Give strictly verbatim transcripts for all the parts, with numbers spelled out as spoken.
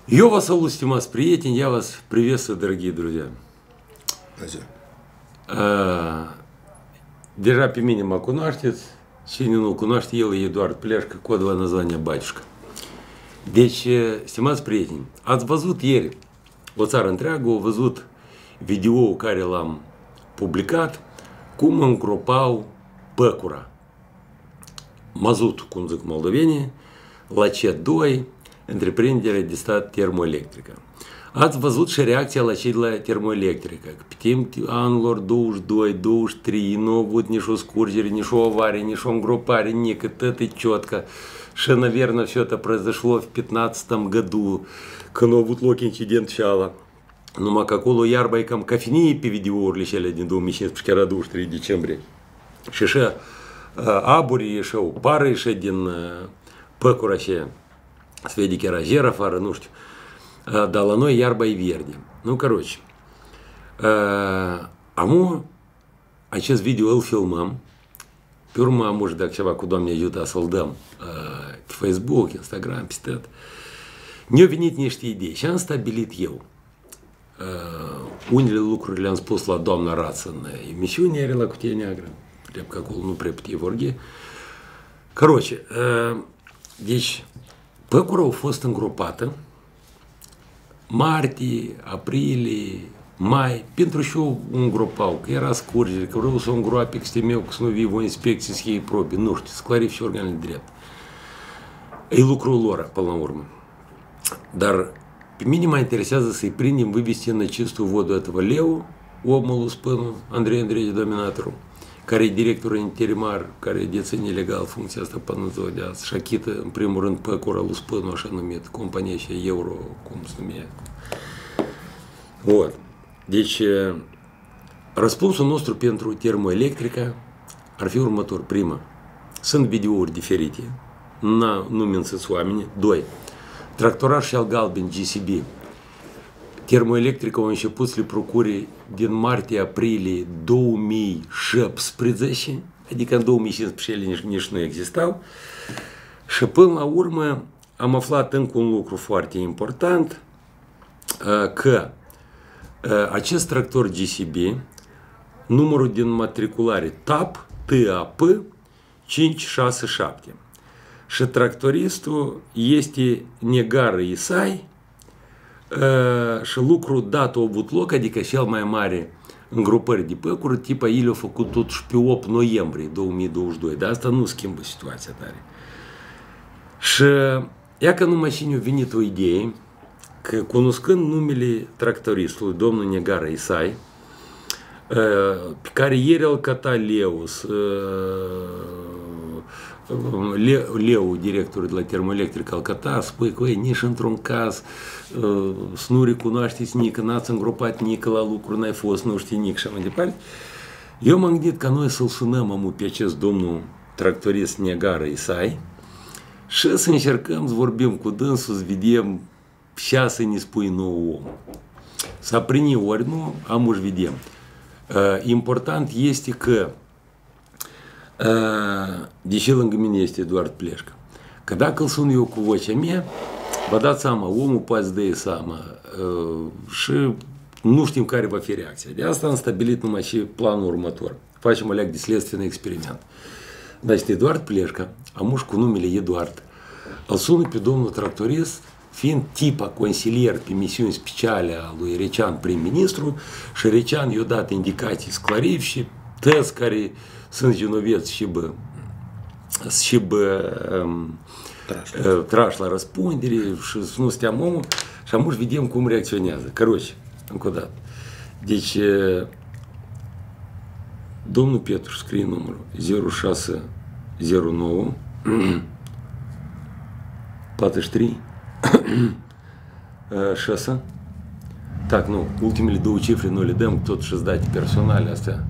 Я вас салут, стимас, приятен, я вас приветствую, дорогие друзья. Держа пимени макунаштец, чинину кунашт ел Эдуард Плешка, кодовое название батюшка. Дечь стимас приятен. Отвозут ери, вот цар интрягу, везут видео карелам публикат, куман кропау пекура. Мазут кунзык Молдовении, лачет дой, энтрепрендера дистат термоэлектрика. Отвозут реакция лачидла термоэлектрика. Птим анлор душ, дой, душ, три, но вот ничего скуржери, ничего аварии, ничего гропари, ник, это четко. Что, наверное, все это произошло в пятнадцатом году, когда вот лок инцидент чала. Ну, макакулу ярбайкам кофейни пивидиор лишали один дом, мечниц пшкера душ три декабря. Шише абури еще пары еще один пекураще сведики разера фары нужд даланой ярбай верди. Ну, короче, аму, а сейчас видео эл филмам, пюрма может так чава куда мне юта солдам в Фейсбук, Инстаграм, пистет. Не обвинить нечто идеи. Сейчас стабилит ел. Уняли лукрулянс посла дом на рацанное. И мещу не рела кутения аграм. Прям как ну препти ворги. Короче, дичь пекуров фостен группата. Марти, априли, май. Пинтрущу он группал. Я раз куржили. Каврился он группик с теми, к сну его инспекции с ей проби. Ножти, скларив все органный дреб. И лукру лора полноморма. Дар минимально интересуется и приним вывести на чистую воду этого Леву, обмалу спину Андрею Андреевичу Доминатору, который директор интеримар, который деца нелегал функция стопаназодя, шакита примурен пекура луспину ашанумет, компания евро комснумет. Вот. Дичь распунсу ностру пентру термоэлектрика, арфюр мотор прима, сын видеор диферити, на нумен сецуамини, дой. Трактора шалгалбин джи си би. Термоэлектрика он еще после прокури ден марте апрели доумей шепс предзащи. Адикан доумей сейчас пшели нишно экзистал. Шепыл на урма амафла тенкун лукру фарти импортант. К ачес трактор джи си би. Номеру ден матрикулари тап ТАП чинч шасы шапти. Ше трактористу есть и негары Исай, ше лукру дату обутлока дикасел моя мари группер дипекур типа илёфа тут шпиоп ноембри до уми до уждой, да, стану с кем бы ситуация тари. Ше яка ну машиню виниту идеи, к конускан нумели трактористу домну негара Исай, карьерил кота Леус, Леу, директор для термоэлектрика Алката, спойкой нишен тронказ, снури кунаштис ника, нацан группат Никола, лукру найфос, нушти ник, шамандипаль. Йо мангдит каной сылсуна маму печес домну тракторист Негара Исай. Шесен черкам зворбим куденсу зведем сейчас и не спойно. Саприни уарну, а муж ведем. Импортант есть и к дещелангами есть Эдуард Плешка. Когда колсун его кувочами, вода сама, ому пас да и сама, ши нуждим кари в реакция. Я стану стабилит на мочи плану мотор. Фачем оляг следственный эксперимент. Значит, Эдуард Плешка, а муж кунумили Эдуард. Алсуну пидомну тракторист, фин типа консильер пимиссион спечаля луи речан премьер-министру, шеречан йодат индикатий скларивший, тескари, сын жіновець ще б, ще б ем, е, трашла розпондері, ну, стямому, шамуш відім кум реакціоняза. Короче, куда? Діч е, домну Петр, скрин номер, зеру шаса, зеру нову, платиш три, шаса. Так, ну, ультимели доучифли ноль дем, кто-то же сдать персонале, остя.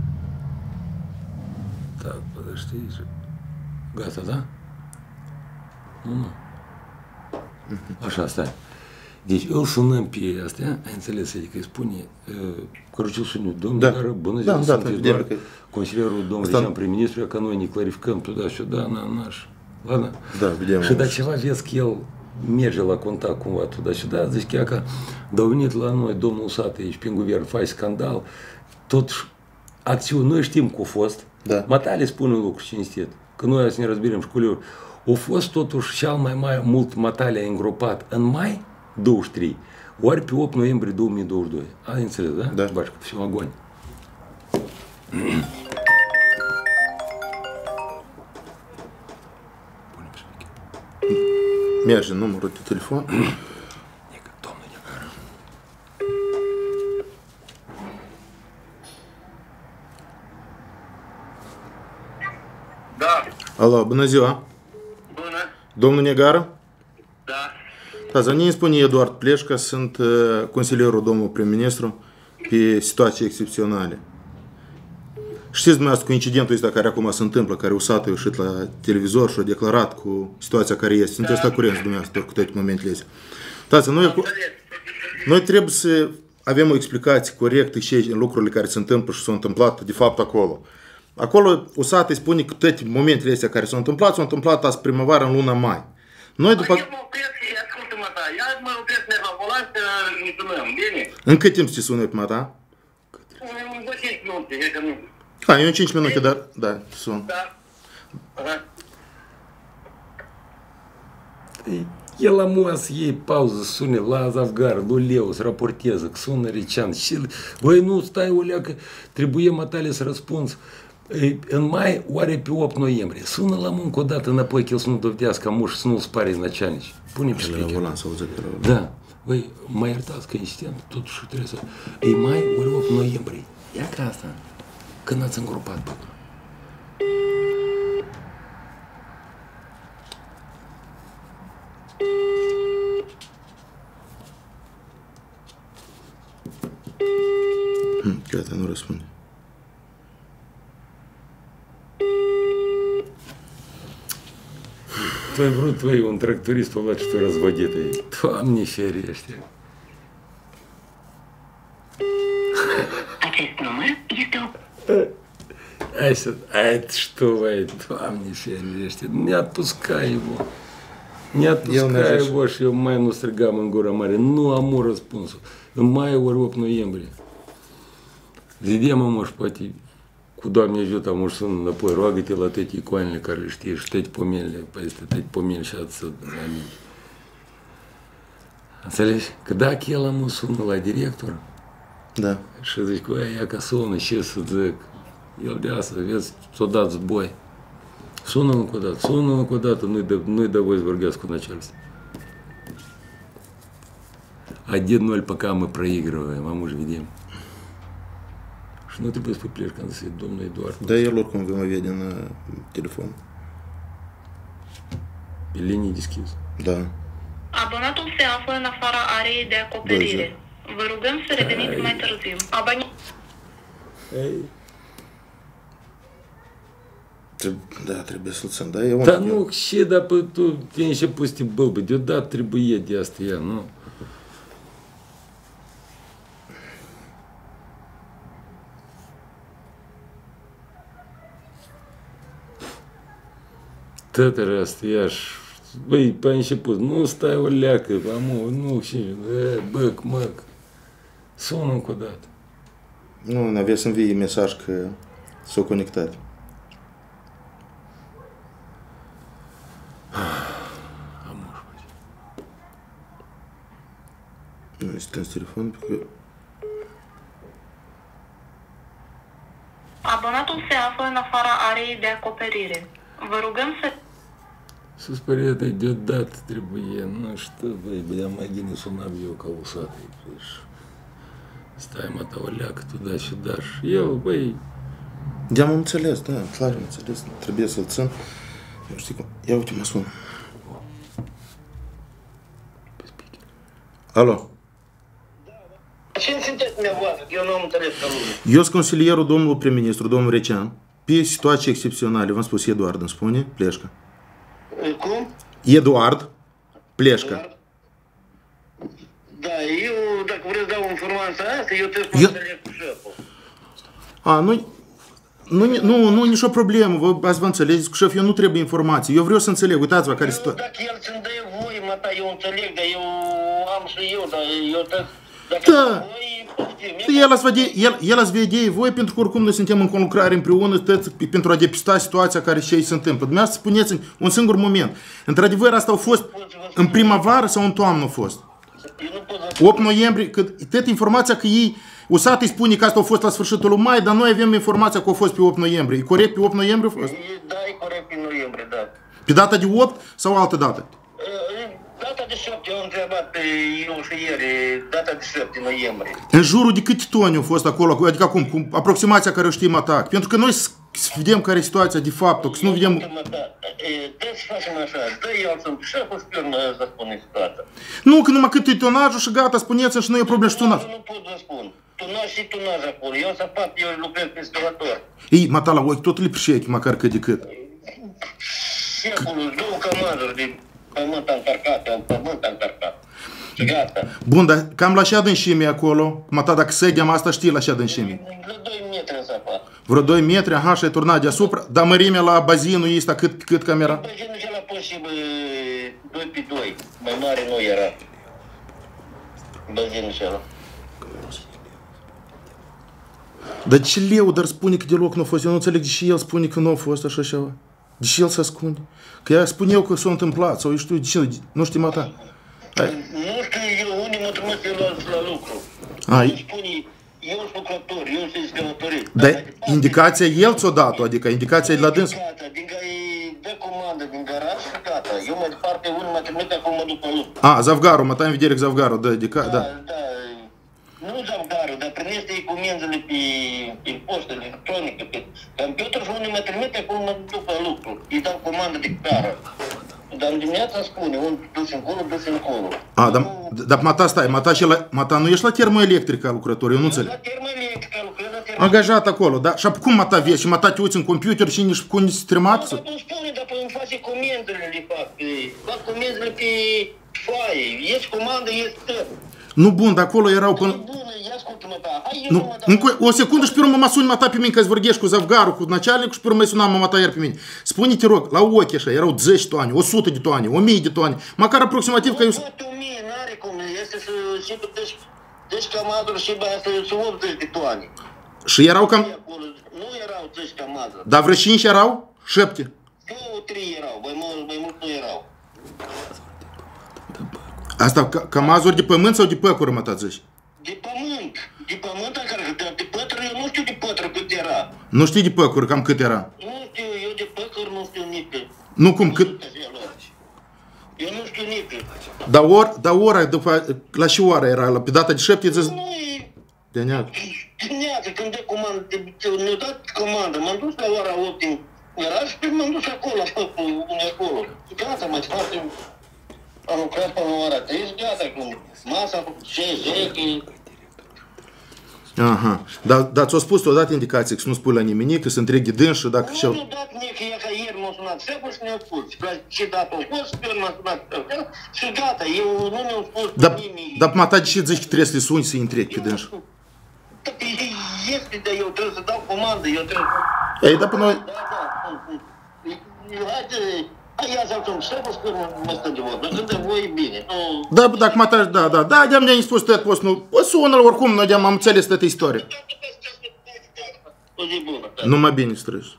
Так, подожди, гата, да? Ну, ну. Аша, оставь. Здесь Элсонем пи, оставь, энцелесетика Испании. Короче, сегодня дом, да, бонус, да, да, консилеру дом, речам при министре экономии, кларификам туда-сюда, на наш. Ладно? Да, где мы? Шедачева вес кел merge la contact cumva tu, și da, zici chiar că a venit la noi domnul Usată aici, prin guvern, faci scandal, totuși acțiuni, noi știm că a fost, da. Matale spune un lucru cinstit, că noi să ne răzbirim școlilor, a fost totuși cel mai, mai mult Matale îngropat în mai douăzeci și trei, ori pe opt noiembrie două mii douăzeci și doi. Ai înțeles, da? Da. Bașcă, все, огонь. Merge numărul de telefon. Domnul Negară. Da. Alo, bună ziua. Bună. Domnul Negară? Da. Da, za mine spune Eduard Pleșca, sunt uh, consilierul domnului prim-ministru pe situații excepționale. Știți dumneavoastră cu incidentul ăsta care acum se întâmplă, care Usată a ieșit la televizor și a declarat cu situația care este. Sunteți la curent dumneavoastră cu toate momentele astea. Tați, noi, noi trebuie să avem o explicație corectă și în lucrurile care se întâmplă și s-au întâmplat de fapt acolo. Acolo Usată spune că toate momentele astea care s-au întâmplat, s-au întâmplat azi primăvară în luna mai. Noi după... Eu mă opresc și ascultă-mă ta. Eu mă opresc merg la volan să ne sunăm, bine? În cât timp te sună pe mata? În douăzeci și cinci minute, e că nu. Ha, eu în cinci minute, dar da, sun. Da. Aha. El amua să iei pauză, să sune la Azavgar, lui Leu, să raporteze, că sună Recean. Și, băi, nu, stai, Oleacă, trebuie Matale să răspunzi. În mai, oare pe opt noiembrie. Sună la muncă odată înapoi, că el să nu dovedească amuș, să nu-l spare znăceanici. Pune pe La volan, să auză pe la Da. Băi, mă iertați că insistent, totuși trebuie să... E mai, ori opt noiembrie. Ia ca asta. Când ați îngropat, bă. Hm, gata, nu răspunde. Tu ai vrut, tu ai un tractorist pe și tu răzvădit ei. Doamne ferește! Acest număr este o... Hai să... Ai, что, vai, Doamne ferește! Ne отпускай его! Ne отпускай его și eu mai nu strigam în gura mare. Nu am răspunsul. În mai ori opt noiembrie. Vedem, mă, și poate cu Doamne ajută, mă sun înapoi, roagă-te la toate icoanele care le știi și toate pomenile, peste toate pomenile și ați să aminte. Înțelegi? Că dacă el mă sună la director Da. și zic, băi, ia ca sună, ce să zic? El de asta, vezi, s-o dat zboi. Sună încă o dată, sună încă o dată, nu-i dă, nu-i dă voie să vorbească cu начальство. один ноль пока мы проигрываем, а мы же ведем. Și nu trebuie să pui pleci când se domnul Eduard. Da, el oricum vă mă vede în telefon. Pe linii deschis. Da. Abonatul se află în afara areei de acoperire. Vă rugăm să reveniți mai târziu. Aboni... Da, trebuie să-l țin. Da, eu Dar nu, și dacă tu veni și pus te bălbă, deodată trebuie de asta ea, nu? Tătără asta, iași, băi, pe început, nu stai o leacă, amu, nu, și, e, băc, măc, sună încă o dată. Nu, n-avea să învie mesaj că s-au conectat. Nu este în telefon, pentru că... Abonatul se află în afara areei de acoperire. Vă rugăm să... Să spune, deodată trebuie, nu știu, băi, băi, mai gine sunam eu ca Usată. Stai, mă, ta o leacă, tu da și da. Și el, băi... Da, am înțeles, da, clar am înțeles. Trebuie să-l țin. Eu știu cum... Ia uite, mă sună. Alo. Cine sunteți dumneavoastră? Eu nu am înțeles ca lumea. Eu sunt consilierul domnului prim-ministru, domnul Recean, pe situații excepționale. V-am spus, Eduard îmi spune, Pleșca. Cum? Eduard Pleșca. Da, eu, dacă vreți să dau informația asta, eu trebuie să mă Eu- înțeleg cu șeful. A, nu, nu, nu, nu, nicio problemă, vă, ați vă înțelegeți cu șef, eu nu trebuie informații, eu vreau să înțeleg, uitați-vă care Eu, situație. dacă el ți-mi dă voie, mata, eu înțeleg, dar eu am și eu, dar eu trebuie... Da. El ați vede, el, el ați vede voi, pentru că oricum noi suntem în conlucrare împreună tăți, pentru a depista situația care și ei se întâmplă. Dumneavoastră spuneți un singur moment. Într-adevăr, asta a fost în primăvară sau în toamnă a fost? opt noiembrie, că tot informația că ei, U S A T îi spune că asta a fost la sfârșitul lui mai, dar noi avem informația că a fost pe opt noiembrie. E corect pe opt noiembrie a fost? Da, e corect pe noiembrie, da. Pe data de opt sau altă dată? Data de șapte, eu am întrebat pe eu și ieri, data de șapte noiembrie. În jurul de câte toni au fost acolo? Adică acum, cu aproximația care o știm atac? Pentru că noi să vedem care e situația de fapt, că să nu vedem... Dă să facem așa, dă el să-mi șeful spune să spune situația. Nu, că numai cât e tonajul și gata, spuneți-mi și nu e problemă și tonaj. Nu pot să spun. Tonaj și tonaj acolo. Eu să fac, eu lucrez pe instalator. Ei, mata la ochi, tot le prișechi, măcar cât de cât. Șeful, două comanduri de pământ încărcat, pământ încărcat. Și gata. Bun, dar cam la ce adânșime acolo? Mata, dacă săgeam asta, știi la ce adânșime? La doi metri în sapa. Vreo doi metri, aha, și ai turnat deasupra, dar mărimea la bazinul ăsta cât, cât cam era? Bazinul cel la posibil doi pe doi, mai mare nu era. Bazinul cel. Dar ce leu, dar spune că deloc nu a fost, eu nu înțeleg de ce el spune că nu a fost așa ceva. De ce el se ascunde? Că ea spune eu că s-a întâmplat, sau eu știu, de ce, nu știi, mata? Nu știu eu, unii mă trimit eu la, la lucru. Ai. Îmi spune, eu sunt lucrător, eu sunt excavatorit. Dar indicația el ți-o dat-o, adică indicația e la dâns. Gata, din care îi dă comandă din garaj și gata. Eu mai departe unul mă trimite acum mă duc la lucru. A, Zavgarul, mă în vedere că Zavgarul, da, adică, da. Da, da. Nu Zavgarul, dar primește ei comenzile pe, pe poștă electronică, pe computer și unii mă trimite acum mă duc la lucru. Îi dau comandă de cară. Dar în dimineața spune, un dus încolo, dus încolo. A, dar, dar mata, stai, mata, și la, mata, nu ești la termoelectrica lucrător, eu nu înțeleg. La termoelectrica, lucrez la termoelectrica. Angajat acolo, da? Și cum mata vezi? Și mata te uiți în computer și nici cum nici stremat? Nu, dar nu spune, dar îmi face comenzile, le fac. Fac comenzile pe foaie. Ești comandă, ești tot. Nu, bun, dar acolo erau până... Bună, ia ascultă-mă, da. Hai, eu Nu, încă, o secundă și pe urmă mă suni mata pe mine că-ți vorbești cu Zavgarul, cu начальnicul și pe urmă îi sunam mă mata iar pe mine. Spune, te rog, la ochi așa, erau zece toane, o sută de toane, o mie de toane, măcar aproximativ că eu... Poate o mie, n-are cum, este să și deci, deci camaduri și băia să optzeci de toane. Și erau cam... Nu erau zece camaduri. Dar vreo cinci erau? Șapte. Două, trei erau, mai mult, mai mult nu erau. Asta camazuri de pământ sau de păcură, mă zici? De pământ, de pământ, dar de pătră, eu nu știu de pătră cât era. Nu știi de păcură cam cât era? Nu știu, eu de păcări nu știu nici. Nu cum, cât? Eu nu știu nici. Dar ora, dar ora, după, la ce oră era? La, pe data de șapte, zis? Nu e... De neață. Dimineața, când dă comandă, ne-au dat comandă, m-am dus la ora opt din garaj și m-am dus acolo, unde acolo. Gata, mai facem... Am lucrat până la ora trei, gata, cu masa, ce, zeche. Aha. Dar, dar ți-o spus, ți-o dat indicație că să nu spui la nimeni, că să întreghi dâns și dacă... Nu mi-a dat nici, e ca ieri m-a sunat șeful și ne-a spus. Ce dată a fost, eu m-a sunat și gata, eu nu mi-am spus Dar, nimic. dar mata, de ce zici că trebuie să le suni să-i întregi pe dâns? Este, dar eu trebuie să dau comandă, eu trebuie să... Ei, dar până noi... Da, da, haide... Ia să alțăm șeful și mă stă de vorbă. Când de voi bine. Da, dacă mă tași, da, da, da, de-am ne-am spus tot, poți nu, o sună-l oricum, noi de-am am înțeles toată istoria. O zi bună. Numai bine strâși.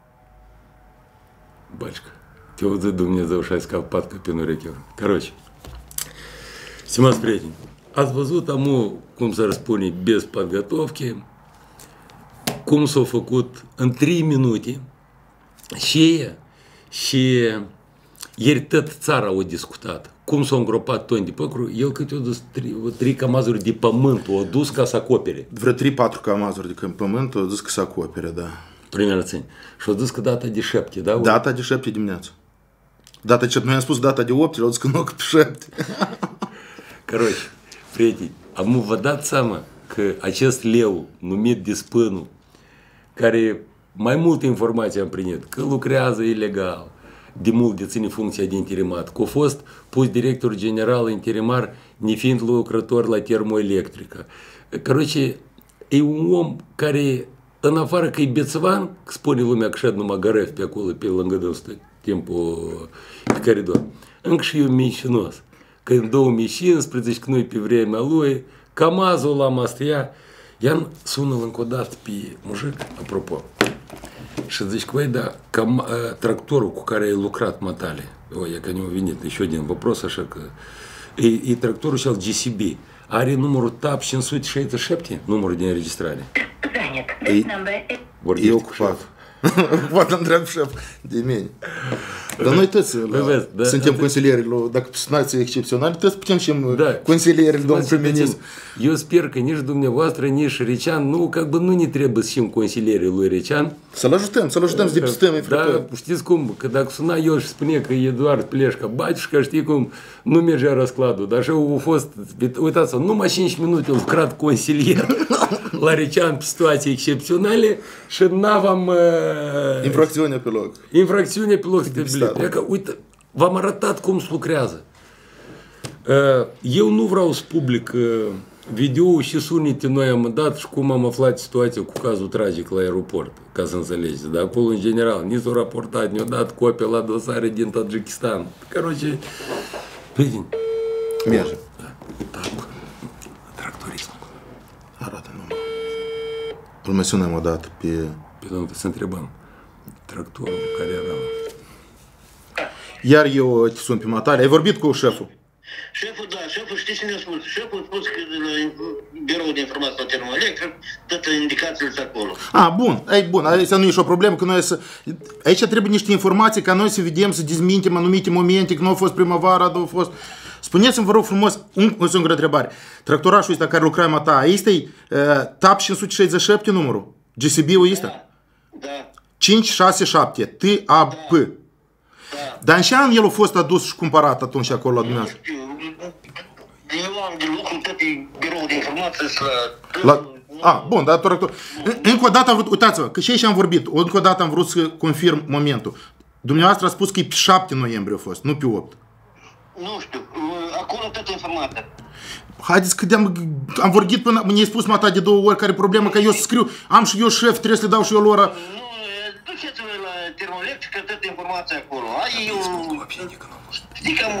Бачка, te auză Dumnezeu și ai scăpat ca pe urechi. Короче, stimați prieteni, ați văzut amu, cum să răspune, без подготовки, cum s-a făcut în trei minute și și ieri tot țara a discutat cum s-au îngropat toni de păcru, el câte o dus trei, trei camazuri de pământ, o dus ca să acopere. Vreo trei patru camazuri de pământ, o dus că să acopere, da. Primera țin. Și o dus că data de șapte, da? Data de șapte dimineața. Data de noi am spus data de opt, o dus că nu că pe șapte. Короче, prieteni, am vă dat seama că acest leu numit Dispânul, care mai multe informații am primit, că lucrează ilegal, de mult deține funcția de interimat, că a fost pus director general interimar, nefiind lucrător la termoelectrică. Короче, e un om care, în afară că e bețvan, spune lumea că șed numai gărăfi pe acolo, pe lângă dăstă, timpul pe coridor. încă și eu mincinos. Că în două mii cincisprezece, că noi pe vremea lui, Camazul l-am astea, i-am sunat încă o dată pe mujic, apropo. Și zic, băi, da, cam, tractorul cu care ai lucrat, matale, o, e că ne-a venit еще один вопрос, așa că, e, e tractorul cel G C B, are numărul T A P cinci sute șaizeci și șapte, numărul de înregistrare. E, e ocupat. Ocupat întreb șef de mine. Dar noi toți la, da, suntem consilieri, dacă situații excepționale, toți putem și da. Consilieri, domnul prim-ministru. Eu sper că nici dumneavoastră, nici Recean, nu, как бы, nu ne trebuie să fim consilierii lui Recean. Să-l ajutăm, să-l ajutăm să depistăm infractori. Da, știți cum, că dacă suna eu și spune că Eduard Pleșca, batișca, știi cum, nu mergea răscladul, dar și au fost, uitați-vă, numai cinci minute îl crat consilier la Recean pe situații excepționale și n-aveam... Uh, infracțiune pe loc. Infracțiune pe loc. Că, uite, v-am arătat cum se lucrează. Uh, eu nu vreau să public uh, video și sunete noi am dat și cum am aflat situația cu cazul tragic la aeroport, ca să înțelegeți. Dar acolo, în general, ni s-au raportat, ne-au dat copii la dosare din Tajikistan. Короче, prieteni. Merge. Da, da, tractorism. Arată numai. Îl menționăm o dată pe... Pe domnul, să întrebăm. Tractorul care era... Iar eu te sun pe matale. Ai vorbit cu șeful? Șeful, da, șeful, știi ce ne-a spus? Șeful a spus că la biroul de informație la termoelectric, toate indicațiile sunt acolo. Ah, bun, ai bun, aici nu e și o problemă, că noi să... Aici trebuie niște informații ca noi să vedem, să dezmintem anumite momente, că nu a fost primăvara, nu a fost... Spuneți-mi, vă rog frumos, un, o singură întrebare. Tractorașul ăsta care lucra în ta, este uh, T A P cinci sute șaizeci și șapte numărul? G C B-ul este? Da, da. cinci șase șapte, T A P. Da. Da. Dar în ce an el a fost adus și cumpărat atunci acolo la dumneavoastră? Eu am de lucru tot pe birou de informație la... la... A, bun, dar tractor... Încă o dată am vrut, uitați-vă, că și aici am vorbit, încă o dată am vrut să confirm momentul. Dumneavoastră a spus că e pe șapte noiembrie a fost, nu pe opt. Nu știu, acolo toată informația. Haideți că am, am vorbit până, mi-ai spus mata de două ori care e problema, că eu să scriu, am și eu șef, trebuie să le dau și eu lor. Nu, duceți-vă la termoelectrică, toată informația acolo. Ai eu... Știi cam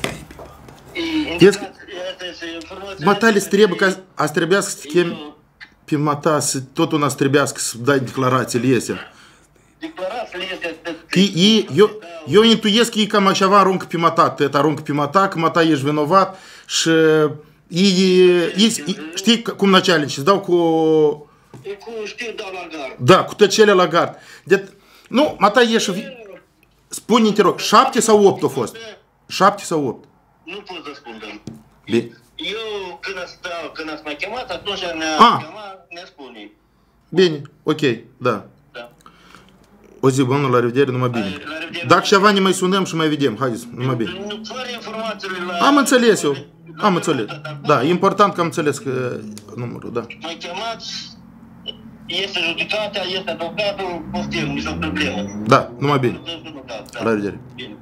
e... Matale să trebuie, că ați trebuia să te chemi pe mata, tot una să trebuia să dai declarațiile iese. Declarațiile iese... Că ei, eu, eu intuiesc că ei cam așa aruncă pe mata, tăt aruncă pe mata, că mata ești vinovat și ei, ei, știi cum начальnici, îți dau cu... Cu știu, dau la gard. Da, cu tăcele la gard. De, nu, mata ești... Spune-mi, te rog, șapte sau opt a fost? Șapte sau opt? Nu pot să spun, domnule. Bine. Eu, când ați, da, când ați mai chemat, atunci ne-a ah. chemat, ne spune. Bine, ok, da. Da. O zi bună, la revedere, numai bine. Dacă ceva ne mai sunăm și mai vedem, haideți, numai bine. Fără informațiile la... Am înțeles eu, am înțeles. Da, e important că am înțeles că numărul, da. Mai chemați, este judecata, este advocatul, poftim, nici o problemă. Da, numai bine. La revedere. Bine.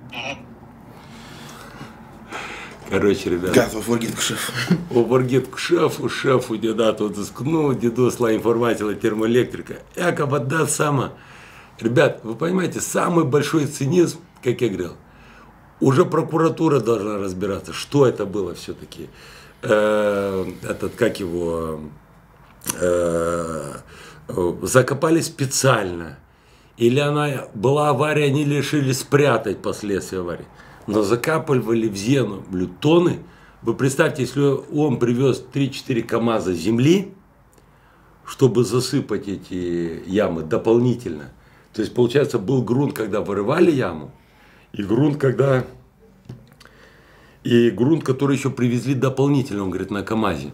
Короче, ребята. Gata, au vorbit cu șeful. Au vorbit cu șeful, șeful deodată a zis, nu, de dus la информация, la термоэлектрика. Я как бы дал сама. Ребят, вы понимаете, самый большой цинизм, как я говорил, уже прокуратура должна разбираться, что это было все-таки. Этот, как его, закопали специально. Или она была авария, они решили спрятать последствия аварии. Но закапывали в землю тонны. Вы представьте, если он привез три-четыре КАМАЗа земли, чтобы засыпать эти ямы дополнительно. То есть, получается, был грунт, когда вырывали яму, и грунт, когда... И грунт, который еще привезли дополнительно, он говорит, на КАМАЗе.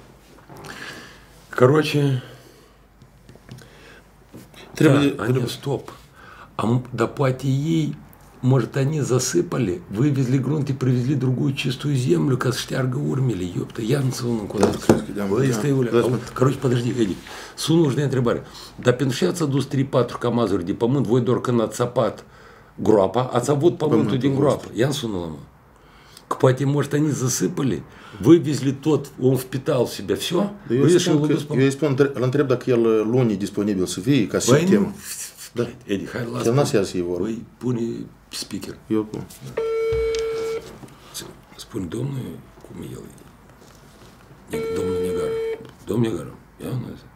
Короче... Треба... Да, они, стоп. А доплати ей... Может, они засыпали, вывезли грунт и привезли другую чистую землю, как штярга урмели, ёпта, Янцевну куда-то. Короче, подожди, Эдик, су нужны întrebare. Dar pentru ce ați adus trei patru camazuri de pământ, voi doar când ați săpat groapa, ați avut pământul din groapă. Ia sună-l, mă. Că poate, может, они засыпали, вывезли тот, он впитал в себя все, eu îi spun, îl întreb dacă el luni e disponibil să fie, ca să temă. Da. Edi, hai, lasă. Păi pune speaker. Eu pun. spun domnul cum e el, domnul Negaru. Domnul Negaru, ia nu zic.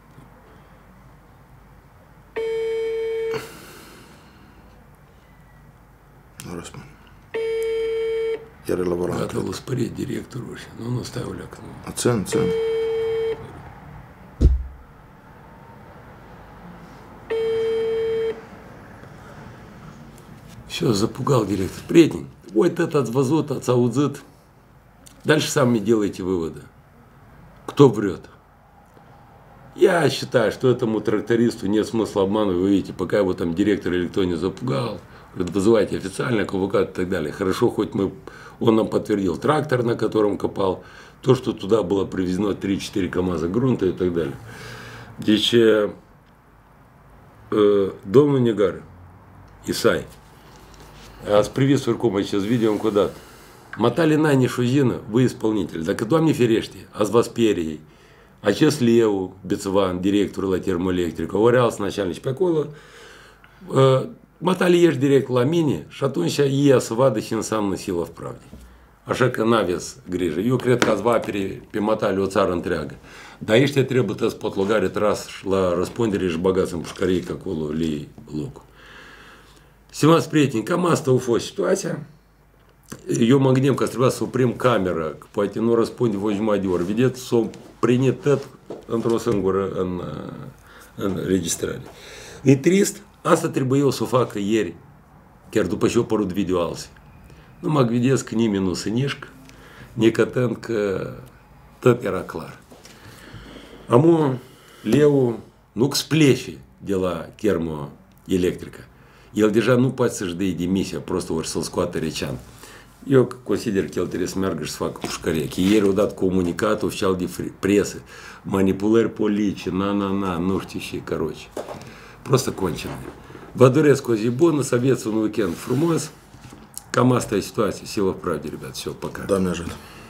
Nu răspund. Iar elaborant. Gata, l-a spărit directorul și nu, nu stai o leacă. Țin, țin. Și eu запугал директор. Приятель, ой, это ați văzut, ați auzit. Дальше сами делайте выводы. Кто врет? Я считаю, что этому трактористу нет смысла обманывать. Вы видите, пока его там директор или кто не запугал, говорит, вызывайте официально, адвокат и так далее. Хорошо, хоть мы, он нам подтвердил трактор, на котором копал, то, что туда было привезено три-четыре КАМАЗа грунта и так далее. Дичь, э, Домнul Негар, Исай, ați privit surcum aici видео куда-то. Мотали на Нишузина, вы исполнитель. Так это вам не ферешьте, а с вас перьей. Acest Leu Bețovan, directorul la termoelectrică, oreal начальник pe acolo, Matali ești direct la mine și atunci ei să vadă ce înseamnă sila в правде. Așa că n-aveți grijă. Eu cred că ați va aperi pe Matali o țară întreagă. Dar ăștia trebuie să potlogare tras la răspundere și băgați în pușcărie că acolo le locul. Stimați prieteni, cam asta a fost situația. Eu mă gândim că trebuia să oprim camera, că poate nu răspunde voi jumătate de oră. Vedeți, s-o prinde tot într-o singură în, în registrare. E trist, asta trebuia să o facă ieri, chiar după ce au apărut video alții. Numai vedeți că nimeni nu se nișcă, necătând că tot era clar. Amu, Leu nu splece de la termoelectrică. El deja nu poate să-și dea demisia, просто ori să-l scoată Recean. Eu consider că el trebuie să meargă și să facă pușcărie. Că ieri au dat comunicat oficial de presă, manipulări politice, na-na-na, nu știu ce, короче. Просто кончено. Vă doresc o zi bună, să aveți un weekend frumos. Cam asta e situația. Sila в правде, ребят. Все, пока. Doamne ajută.